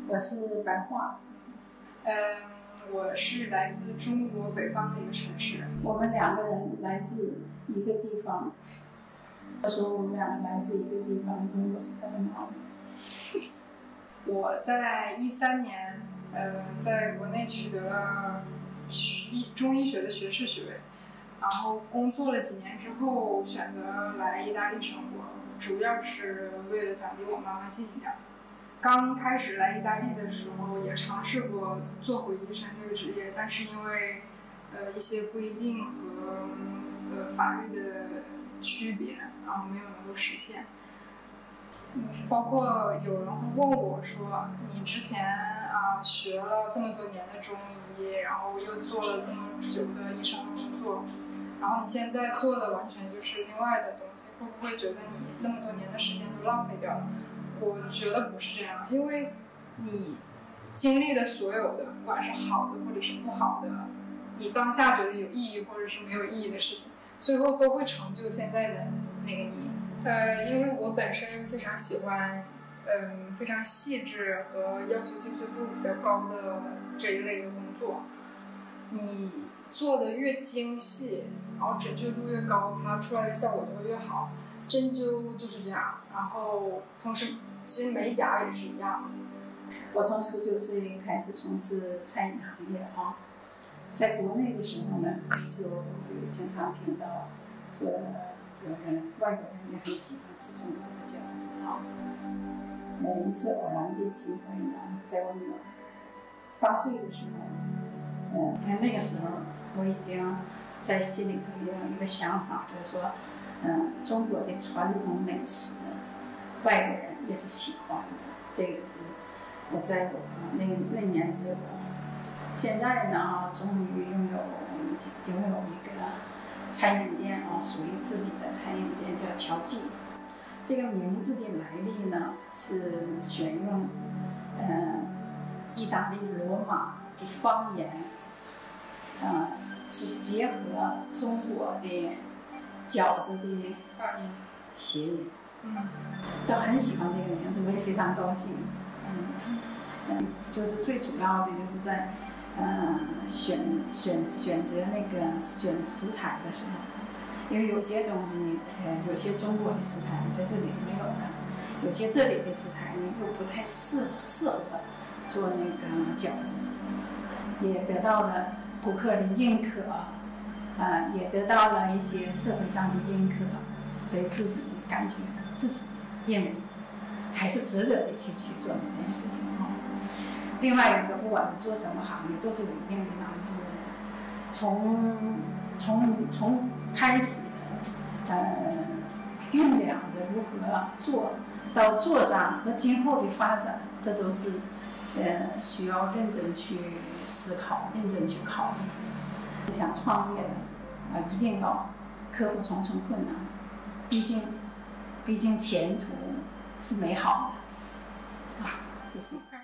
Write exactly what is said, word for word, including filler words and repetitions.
我是白桦。 嗯，我是来自中国北方的一个城市。 我们两个人来自一个地方。我说我们两个来自一个地方，因为我是台湾的。 我在一三年，呃，在国内取得了医中医学的学士学位，然后工作了几年之后，选择来意大利生活，主要是为了想离我妈妈近一点。刚开始来意大利的时候，也尝试过做回医生这个职业，但是因为呃一些规定和呃法律的区别，然后没有能够实现。嗯，包括有人会问我说，你之前啊学了这么多年的中医，然后又做了这么久的医生的工作，然后你现在做的完全就是另外的东西，会不会觉得你那么多年的时间都浪费掉了？我觉得不是这样，因为你经历的所有的，不管是好的或者是不好的，你当下觉得有意义或者是没有意义的事情，最后都会成就现在的那个你。呃，因为我本身非常喜欢，嗯，非常细致和要求精细度比较高的这一类的工作。你做的越精细，然后准确度越高，它出来的效果就会越好。针灸就是这样，然后同时其实美甲也是一样。 我从十九岁开始从事餐饮行业啊，在国内的时候呢，就经常听到说有人外国人也很喜欢吃中国的饺子啊。呃，一次偶然的机会呢，在我女儿八岁的时候，呃，那个时候我已经在心里头有一个想法，就是说。嗯，中国的传统美食，外国人也是喜欢的。这个就是我在我那那年之后，现在呢，终于拥有拥有一个餐饮店啊，属于自己的餐饮店，叫乔记。这个名字的来历呢，是选用呃意大利罗马的方言，呃，是结合中国的。饺子的谐音， 嗯， 就很喜欢这个名字，我也非常高兴。嗯嗯，就是最主要的就是在，呃，选选选择那个选食材的时候，因为有些东西呢，呃，有些中国的食材在这里是没有的，有些这里的食材呢又不太适适合做那个饺子，也得到了顾客的认可。呃，也得到了一些社会上的认可，所以自己感觉自己认为还是值得的去去做这件事情哈。另外一个，不管是做什么行业，都是有一定的难度的。从从从开始，呃，酝酿的如何做到做上和今后的发展，这都是呃需要认真去思考、认真去考虑。想创业的，啊、呃，一定要克服重重困难。毕竟，毕竟前途是美好的。啊，谢谢。